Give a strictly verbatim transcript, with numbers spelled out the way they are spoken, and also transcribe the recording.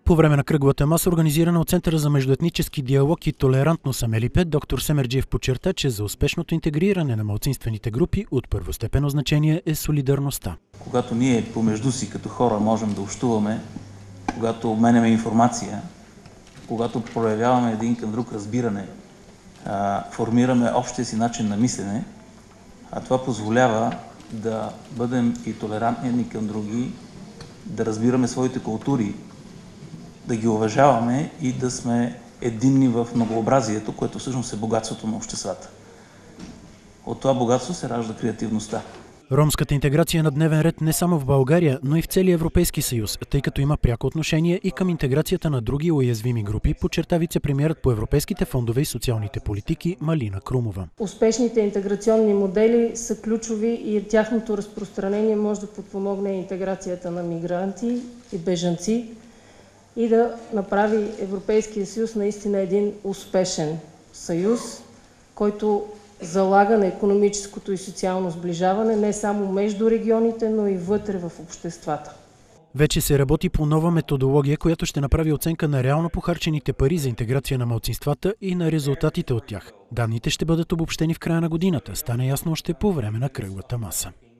По време на кръглата маса, организирана от Центъра за междуетнически диалог и толерантност Амелипет, доктор Семерджиев подчерта, че за успешното интегриране на малцинствените групи от първостепенно значение е солидарността. Когато ние помежду си като хора можем да общуваме, когато обменяме информация, когато проявяваме един към друг разбиране, формираме общия си начин на мислене, а това позволява да бъдем и толерантни едни към други, да разбираме своите култури, да ги уважаваме и да сме единни в многообразието, което всъщност е богатството на обществата. От това богатство се ражда креативността. Ромската интеграция е на дневен ред не само в България, но и в целия Европейски съюз, тъй като има пряко отношение и към интеграцията на други уязвими групи, подчерта вицепремиерът по европейските фондове и социалните политики Малина Крумова. Успешните интеграционни модели са ключови и тяхното разпространение може да подпомогне интеграцията на мигранти и бежанци и да направи Европейския съюз наистина един успешен съюз, който залага на икономическото и социално сближаване не само между регионите, но и вътре в обществата. Вече се работи по нова методология, която ще направи оценка на реално похарчените пари за интеграция на малцинствата и на резултатите от тях. Данните ще бъдат обобщени в края на годината, стана ясно още по време на кръглата маса.